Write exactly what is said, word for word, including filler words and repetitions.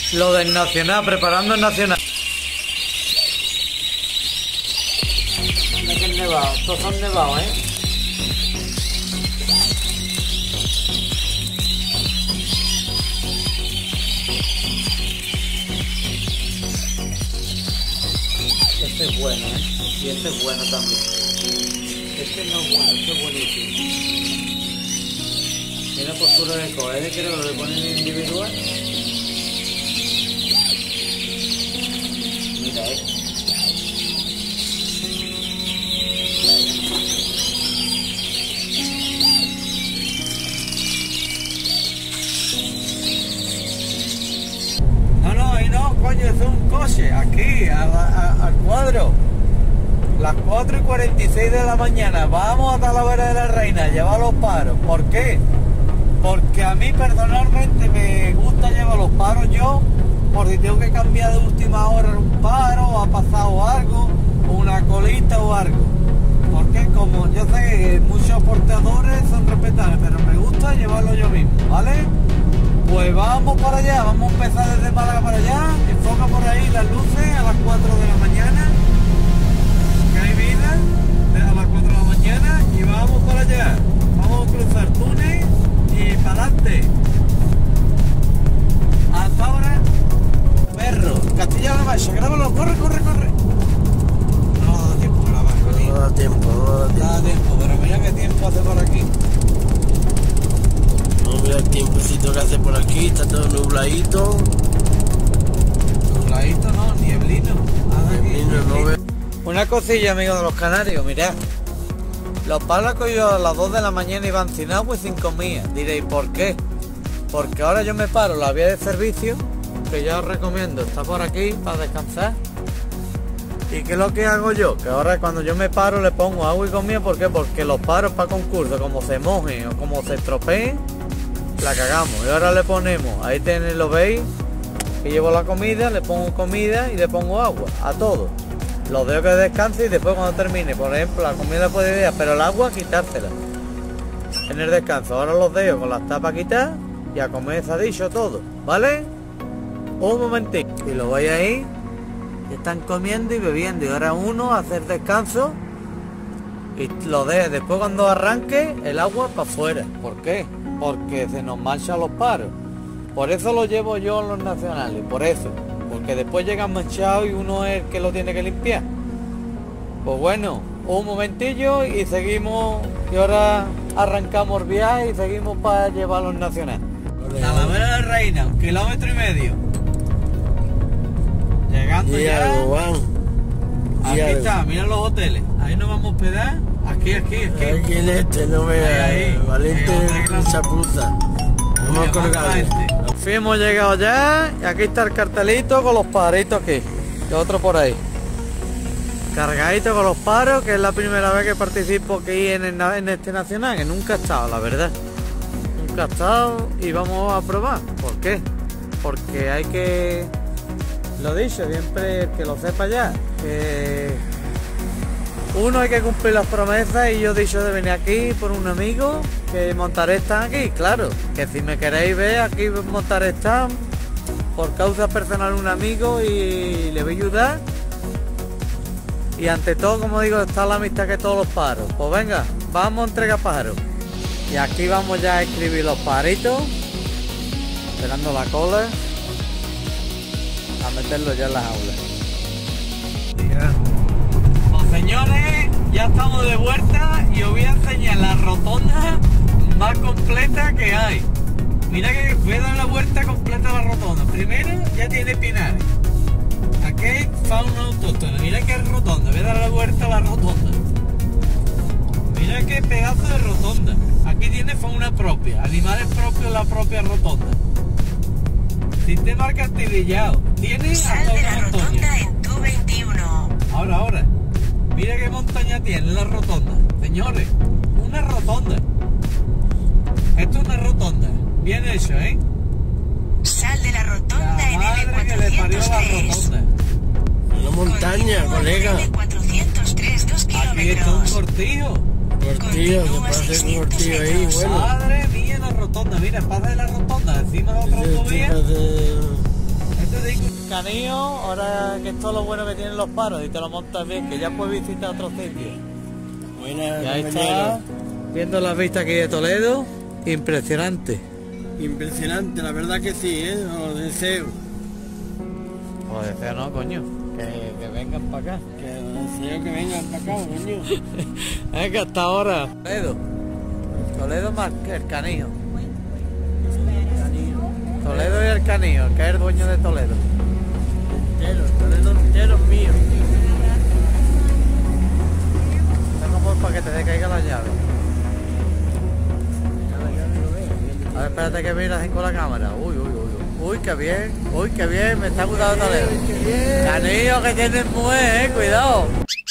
Lo del Nacional, preparando el Nacional. Mira que es nevado, estos son nevados, ¿eh? Este es bueno, ¿eh? Y este es bueno también. Este no es bueno, este es buenísimo. Tiene postura de coger, creo que lo ponen individual. Mira esto. No, no, ahí no, coño, es un coche, aquí, a, a, al cuadro. Las cuatro y cuarenta y seis de la mañana, vamos a Talavera de la Reina, llevar los paros. ¿Por qué? Porque a mí personalmente me gusta llevar los paros yo, por si tengo que cambiar de última hora un paro, o ha pasado algo, una colita o algo. Porque como yo sé que muchos portadores son respetables, pero me gusta llevarlo yo mismo, ¿vale? Pues vamos para allá, vamos a empezar desde Málaga para allá, enfoca por ahí las luces a las cuatro de la mañana, que hay vida, a las cuatro de la mañana, y vamos para allá, vamos a cruzar túnel y para adelante. Hasta ahora, perro, Castilla-La Mancha, grábalo, corre, corre, corre. No da tiempo a grabar, no da tiempo, no da tiempo. No da tiempo, pero mira qué tiempo hace por aquí. No, mira el tiempecito que hace por aquí, está todo nubladito. Nubladito no, nieblino. Nieblino, no veo. Una cosilla, amigos de los canarios, mirad. Los palos que yo a las dos de la mañana iban sin agua y sin comida. Diréis, ¿por qué? Porque ahora yo me paro la vía de servicio, que ya os recomiendo, está por aquí para descansar. ¿Y qué es lo que hago yo? Que ahora cuando yo me paro le pongo agua y comida, ¿por qué? Porque los paros para concurso, como se mojen o como se estropeen, la cagamos. Y ahora le ponemos, ahí tenéis, lo veis, que llevo la comida, le pongo comida y le pongo agua, a todo. Los dejo que descanse y después cuando termine, por ejemplo, la comida puede ir, pero el agua quitársela en el descanso. Ahora los dejo con las tapas quitadas y a comer se ha dicho todo, ¿vale? Un momentito. Y lo veis ahí, que están comiendo y bebiendo. Y ahora uno a hacer descanso y lo dejo. Después cuando arranque, el agua para afuera. ¿Por qué? Porque se nos marchan los paros. Por eso lo llevo yo en los nacionales, por eso. Porque después llegan manchados y uno es el que lo tiene que limpiar. Pues bueno, un momentillo y seguimos. Y ahora arrancamos el viaje y seguimos para llevar los nacionales. Talavera de la Reina, un kilómetro y medio. Llegando y ya. Algo, van. Aquí y está, mira los hoteles. Ahí nos vamos a hospedar. Aquí, aquí, aquí. Aquí en este, no veas. Valiente chapuza. Vamos a colgar. Por fin hemos llegado ya y aquí está el cartelito con los paritos aquí y otro por ahí cargadito con los paros, que es la primera vez que participo aquí en, el, en este nacional, que nunca he estado, la verdad, nunca he estado y vamos a probar. ¿Por qué? Porque hay que, lo dicho, siempre el que lo sepa ya, que uno hay que cumplir las promesas, y yo he dicho de venir aquí por un amigo que montaré stand aquí, claro, que si me queréis ver aquí montaré stand por causa personal un amigo y le voy a ayudar, y ante todo, como digo, está la amistad que todos los paros. Pues venga, vamos a entregar pájaros y aquí vamos ya a escribir los paritos, esperando la cola a meterlos ya en las aulas. Pues señores, ya estamos de vuelta y os voy a enseñar la rotonda más completa que hay. Mira que voy a dar la vuelta completa a la rotonda. Primero ya tiene pinares. Aquí hay fauna autóctona. Mira que rotonda. Voy a dar la vuelta a la rotonda. Mira qué pedazo de rotonda. Aquí tiene fauna propia, animales propios de la propia rotonda. Sistema alcantarillado. Tiene hasta una montaña. En tu veintiuno. Ahora, ahora. Mira qué montaña tiene la rotonda. Señores, una rotonda. Esto es una rotonda. Bien hecho, ¿eh? Sal de la rotonda La en madre L que le parió la cuatrocientos tres. rotonda. Una montaña, colega. L cuatrocientos tres, dos Aquí está un kilómetros. cortijo. Cortillo, se puede hacer un cortillo ahí, bueno. Madre mía, la rotonda. Mira, pasa de la rotonda encima de otra Ese autovía. tipo de- Canillo, ahora que es todo lo bueno que tienen los paros y te lo montas bien, que ya puedes visitar otros sitios. Buenas, Y ahí compañeros. está, viendo las vistas aquí de Toledo, impresionante. Impresionante, la verdad que sí, ¿eh? Os deseo. Pues deseo no, coño, que, que vengan para acá. Que os deseo que vengan para acá, coño. Es que hasta ahora. Toledo. Toledo más que el Canillo. Toledo y el Canillo, el que es el dueño de Toledo. Entero, Toledo entero es mío. Tengo por para que te dé caiga la llave. A ver, espérate que miras con la cámara. Uy, uy, uy. Uy, qué bien. Uy, qué bien. Me está gustando Toledo. ¡Qué bien! Canillo que tienes muy, eh. Cuidado.